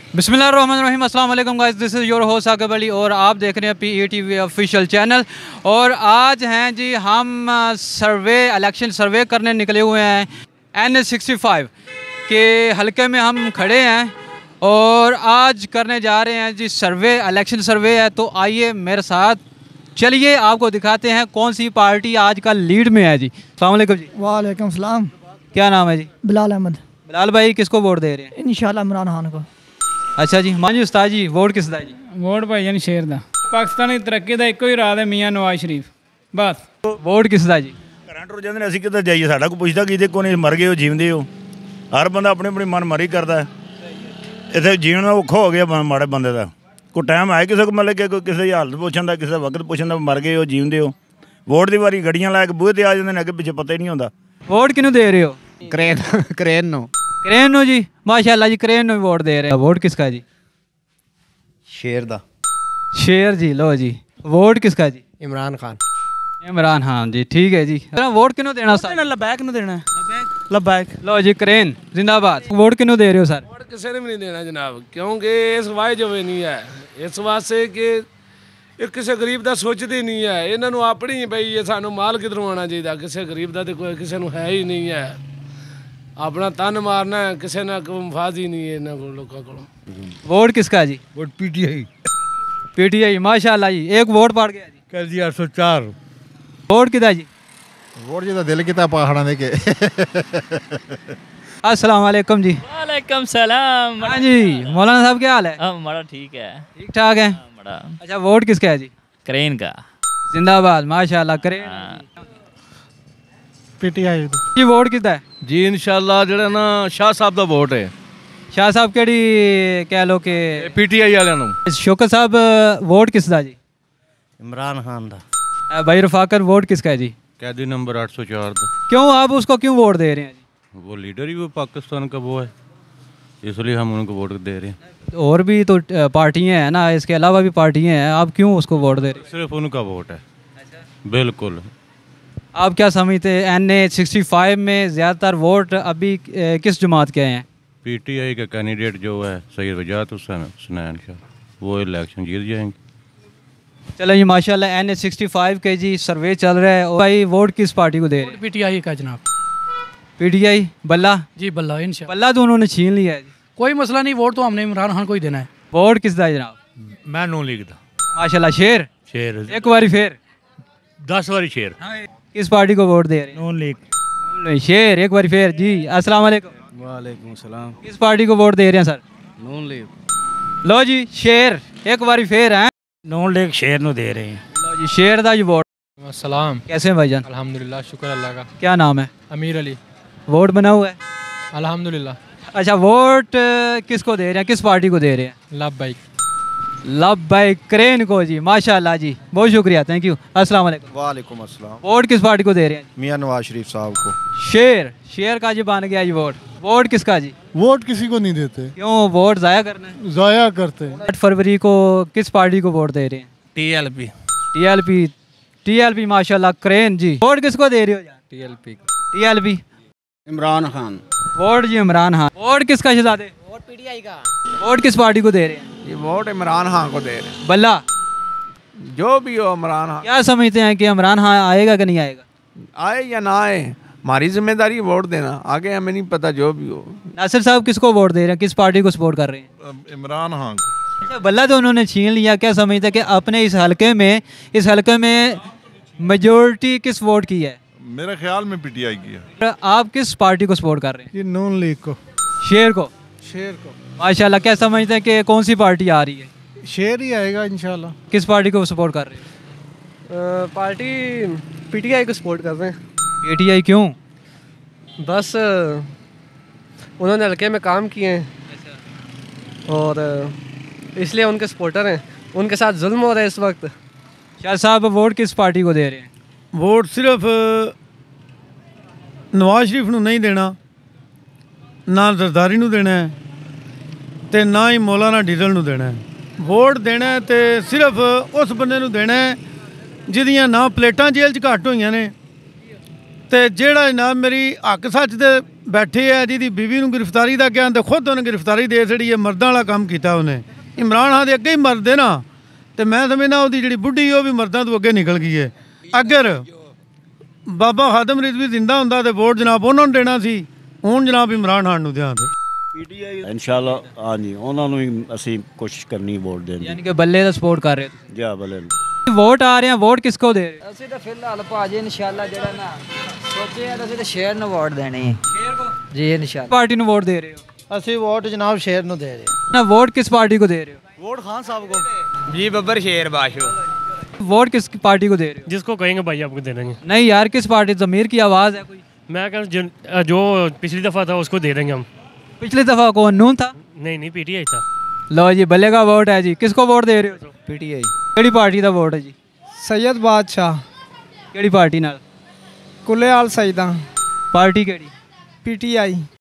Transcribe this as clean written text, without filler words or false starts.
बिस्मिल्लाहिर्रहमानिर्रहीम, अस्सलाम वालेकुम guys, this is your host Saqib Ali और आप देख रहे हैं PETV ऑफिशियल चैनल। और आज हैं जी हम इलेक्शन सर्वे करने निकले हुए हैं NH65 के हलके में हम खड़े हैं और आज करने जा रहे हैं जी इलेक्शन सर्वे है। तो आइए मेरे साथ, चलिए आपको दिखाते हैं कौन सी पार्टी आज का लीड में है जी। अस्सलाम वालेकुम जी। वालेकुम सलाम। क्या नाम है जी? बिलाल अहमद। बिलाल भाई किसको वोट दे रहे हैं? इंशाल्लाह इमरान खान को। अच्छा जी, मान जी उस्ताद जी, वोट किस दा जी? वोट भाईजान शेर दा। पाकिस्तान की तरक्की का एको ही राज है, मियाँ नवाज शरीफ। बस वोट किस दा जी? ਘਰਾਂ ਟੁਰ ਜਾਂਦੇ ਨੇ, ਅਸੀਂ ਕਿੱਥੇ ਜਾਈਏ? ਸਾਡਾ ਕੋਈ ਪੁੱਛਦਾ ਕਿਤੇ ਕੋਈ ਨਹੀਂ, ਮਰ ਗਏ ਹੋ ਜੀਵਦੇ ਹੋ। ਹਰ ਬੰਦਾ ਆਪਣੀ ਆਪਣੀ ਮਨ ਮਰੀ ਕਰਦਾ। ਇੱਥੇ ਜੀਣਾ ਔਖਾ ਹੋ ਗਿਆ ਮਾੜੇ ਬੰਦੇ ਦਾ। ਕੋਈ ਟਾਈਮ ਆਏ ਕਿਸੇ ਕੋ, ਮਤਲਬ ਕਿ ਕੋਈ ਕਿਸੇ ਦੀ ਹਾਲਤ ਪੁੱਛਣ ਦਾ, ਕਿਸੇ ਵਕਤ ਪੁੱਛਣ ਦਾ, ਮਰ ਗਏ ਹੋ ਜੀਵਦੇ ਹੋ। ਵੋਟ ਦੀ ਵਾਰੀ ਗੱਡੀਆਂ ਲੈ ਕੇ ਬੂਹੇ ਤੇ ਆ ਜਾਂਦੇ ਨੇ, ਅੱਗੇ ਪਿੱਛੇ ਪਤਾ ਹੀ ਨਹੀਂ ਹੁੰਦਾ। वोट किन्नू दे रहे हो? क्रेन नो। क्रेन नो जी, माशाल्लाह जी, क्रेन नो वोट दे रहे हैं। वोट किसका जी? शेर दा। शेर जी। लो जी, वोट किसका जी? इमरान खान। इमरान खान जी, ठीक है जी। वोट किन्नू देना सर? लबैक न देना है। लबैक। लो जी, क्रेन जिंदाबाद। वोट किन्नू दे रहे हो सर? वोट किसी ने भी नहीं देना जनाब, क्योंकि इस वाज जो नहीं है, इस वास्ते कि ਇਹ ਕਿਸੇ ਗਰੀਬ ਦਾ ਸੋਚਦੇ ਨਹੀਂ ਹੈ। ਇਹਨਾਂ ਨੂੰ ਆਪਣੀ ਬਈ ਇਹ ਸਾਨੂੰ ਮਾਲ ਕਿਧਰੋਂ ਆਉਣਾ ਚਾਹੀਦਾ, ਕਿਸੇ ਗਰੀਬ ਦਾ ਤੇ ਕੋਈ ਕਿਸੇ ਨੂੰ ਹੈ ਹੀ ਨਹੀਂ ਹੈ। ਆਪਣਾ ਤਨ ਮਾਰਨਾ ਕਿਸੇ ਨਾਲ ਕੋਈ ਮਫਾਦ ਹੀ ਨਹੀਂ ਹੈ ਇਹਨਾਂ ਕੋਲ, ਲੋਕਾਂ ਕੋਲ। वोट किसका जी? Vote PTI। PTI, माशाल्लाह जी, एक वोट पड़ गया जी। कर दिया 804। वोट किधर जी? वोट जी दिल किता पहाड़ा दे के। अस्सलाम वालेकुम जी। वालेकुम सलाम। हाँ जी, मौलाना साहब क्या हाल है? हमारा ठीक है, ठीक ठाक है। बड़ा। अच्छा, वोट किसका है जी? क्रेन का। जिंदाबाद, माशाल्लाह, क्रेन। PTI जी, वोट किसका है जी? इंशाल्लाह ਜਿਹੜਾ ਨਾ शाह साहब ਦਾ ਵੋਟ ਹੈ। शाह साहब केड़ी कह लो कि PTI ਵਾਲਿਆਂ ਨੂੰ। शौकत साहब, वोट किसका जी? इमरान खान दा। भाई रफाकर, वोट किसका है जी? कैदी नंबर 804 ਦਾ। क्यों आप उसको क्यों वोट दे रहे हैं जी? वो लीडर ही वो पाकिस्तान का वो है, इसलिए हम उनको वोट दे रहे हैं। और भी तो पार्टियां हैं ना, इसके अलावा भी पार्टियां हैं, आप क्यों उसको वोट दे रहे हैं? सिर्फ उनका वोट है। बिल्कुल। आप क्या समझते हैं NH65 में ज़्यादातर वोट अभी किस जमात के हैं? PTI का कैंडिडेट जो है सैयद वजाहत हुसैन शाह, वो इलेक्शन जीत जाएंगे। चलो जी, माशाल्लाह, NH65 के जी सर्वे चल रहा है। और भाई वोट किस पार्टी को दे रहे हैं? PTI का जनाब। PTI बल्ला जी बल्ला, इंशाल्लाह। बल्ला तो उन्होंने छीन लिया है जी। कोई मसला नहीं, वोट तो हमने इमरान खान को ही देना है। वोट किस दा है जनाब? मैं नून लीग दा। माशाल्लाह, शेर शेर एक बारी फिर 10 वारी शेर। किस पार्टी को वोट दे रहे हैं? नून लीग। शेर एक बारी फिर जी। अस्सलाम वालेकुम। वालेकुम सलाम। किस पार्टी को वोट दे रहे हैं सर? नून लीग। लो जी, शेर एक बारी फिर हैं। नून लीग शेर नु दे रहे हैं। लो जी, शेर दा जी वोट। सलाम। कैसे हैं भाईजान? अल्हम्दुलिल्लाह, शुक्र अल्लाह का। क्या नाम है? अमीर अली। वोट बना हुआ है? अल्हम्दुलिल्लाह। अच्छा, वोट किसको दे रहे हैं, किस पार्टी को दे रहे हैं? लबैक। लबैक, क्रेन को जी, माशाल्लाह जी, बहुत शुक्रिया, थैंक यू। अस्सलाम वालेकुम। वालेकुम अस्सलाम। वोट किस पार्टी को दे रहे हैं? मियाँ नवाज शरीफ साहब को। शेर का जी बन गया जी वोट। वोट किसका जी? वोट किसी को नहीं देते। क्यों वोट ज़ाया करना है? ज़ाया करते हैं। 8 फरवरी को किस पार्टी को वोट दे रहे हैं? TLP। TLP, माशाल्लाह, क्रेन जी। वोट किसको दे रहे हो यार? TLP। इमरान खान। वोट जी इमरान खान। वोट किसका शहजादे? वोट PTI का। वोट किस पार्टी को दे रहे हैं? ये वोट इमरान खान को दे रहे हैं। बल्ला, जो भी हो इमरान खान क्या समझते हैं कि इमरान खान आएगा कि नहीं आएगा? आए या ना आए, हमारी जिम्मेदारी वोट देना, आगे हमें नहीं पता। जो भी हो। नासिर साहब किसको वोट दे रहे हैं, किस पार्टी को सपोर्ट कर रहे हैं? इमरान खान को। अच्छा, बल्ला तो उन्होंने छीन लिया, क्या समझते हैं कि अपने इस हलके में मेजोरिटी किस वोट की है? मेरे ख्याल में PTI की है। आप किस पार्टी को सपोर्ट कर रहे हैं? ये नून लीग को। शेर को। शेर को। माशाल्लाह, क्या समझते हैं कि कौन सी पार्टी आ रही है? शेर ही आएगा इंशाल्लाह। किस पार्टी को सपोर्ट कर रहे हैं? पार्टी PTI को सपोर्ट कर रहे हैं। PTI क्यों? बस उन्होंने हल्के में काम किए हैं और इसलिए उनके सपोर्टर हैं। उनके साथ जुल्म हो रहा है इस वक्त। शाह साहब, वोट किस पार्टी को दे रहे हैं? वोट सिर्फ नवाज शरीफ ਨੂੰ नहीं देना, ना जरदारी ਨੂੰ देना है ਤੇ ना ही मौलाना डीडल ਨੂੰ देना है। वोट देना है तो सिर्फ उस बंदे ਨੂੰ देना है ਜਿਹਦੀਆਂ ਨਾ ਪਲੇਟਾਂ जेल 'ਚ ਘੱਟ ਹੋਈਆਂ ਨੇ ਤੇ ਜਿਹੜਾ जनाब मेरी हक सच दे ਬੈਠੇ ਆ ਜਿਹਦੀ ਬੀਵੀ ਨੂੰ ਗ੍ਰਿਫਤਾਰੀ ਦਾ ਕਿਹਾ ਤੇ ਖੁਦ ਉਹਨੇ ਗ੍ਰਿਫਤਾਰੀ ਦੇ ਛੜੀ ਹੈ। ਮਰਦਾਂ ਵਾਲਾ ਕੰਮ ਕੀਤਾ ਉਹਨੇ। ਇਮਰਾਨ ਖਾਨ ਦੇ ਅੱਗੇ ਹੀ ਮਰਦੇ ਨਾ ਤੇ ਮੈਂ ਸਮਝਦਾ ਉਹਦੀ ਜਿਹੜੀ ਬੁੱਢੀ ਉਹ ਵੀ ਮਰਦਾਂ ਤੋਂ ਅੱਗੇ ਨਿਕਲ ਗਈ ਹੈ। ਅਗਰ ਬਾਬਾ ਖਾਦਮ ਰਿਜ਼ਵੀ ਜ਼ਿੰਦਾ ਹੁੰਦਾ ਤੇ ਵੋਟ ਜਨਾਬ ਉਹਨਾਂ ਨੂੰ ਦੇਣਾ ਸੀ। ਹੁਣ ਜਨਾਬ ਇਮਰਾਨ ਖਾਨ ਨੂੰ ਦਿਆਂ ਤੇ ਇਨਸ਼ਾਅੱਲਾ ਹਾਂਜੀ ਉਹਨਾਂ ਨੂੰ ਹੀ ਅਸੀਂ ਕੋਸ਼ਿਸ਼ ਕਰਨੀ ਵੋਟ ਦੇਣ ਦੀ। ਯਾਨੀ ਕਿ ਬੱਲੇ ਦਾ ਸਪੋਰਟ ਕਰ ਰਹੇ ਹੋ। ਜੀ ਬੱਲੇ ਵੋਟ ਆ ਰਹੇ ਆ, ਵੋਟ ਕਿਸਕੋ ਦੇ ਰਹੇ? ਅਸੀਂ ਤਾਂ ਫਿਲਹਾਲ ਭਾਜੀ ਇਨਸ਼ਾਅੱਲਾ ਜਿਹੜਾ ਨਾ ਸੋਚੇ ਆ ਅਸੀਂ ਤਾਂ ਸ਼ੇਰ ਨੂੰ ਵੋਟ ਦੇਣੀ ਹੈ। ਸ਼ੇਰ ਕੋ ਜੀ ਇਨਸ਼ਾਅੱਲਾ। ਪਾਰਟੀ ਨੂੰ ਵੋਟ ਦੇ ਰਹੇ ਹੋ? ਅਸੀਂ ਵੋਟ ਜਨਾਬ ਸ਼ੇਰ ਨੂੰ ਦੇ ਰਹੇ ना वोट किस पार्टी को दे रहे हो? वोट खान साहब को। जी बब्बर शेर बाशो। वोट किस पार्टी को दे रहे हो? जिसको कहेंगे भाई आपको दे देंगे। नहीं यार, किस पार्टी? ज़मीर की आवाज़ है कोई? मैं कह जो पिछली दफ़ा था उसको दे देंगे हम। पिछली दफ़ा कौन नून था? नहीं पीटीआई था। लो जी बल्ले का वोट है जी। किसको वोट दे रहे हो? पीटीआई। केड़ी पार्टी का वोट है जी? सैयद बादशाह। केड़ी पार्टी नाल? कुलेआल सईदा। पार्टी केड़ी? पीटीआई।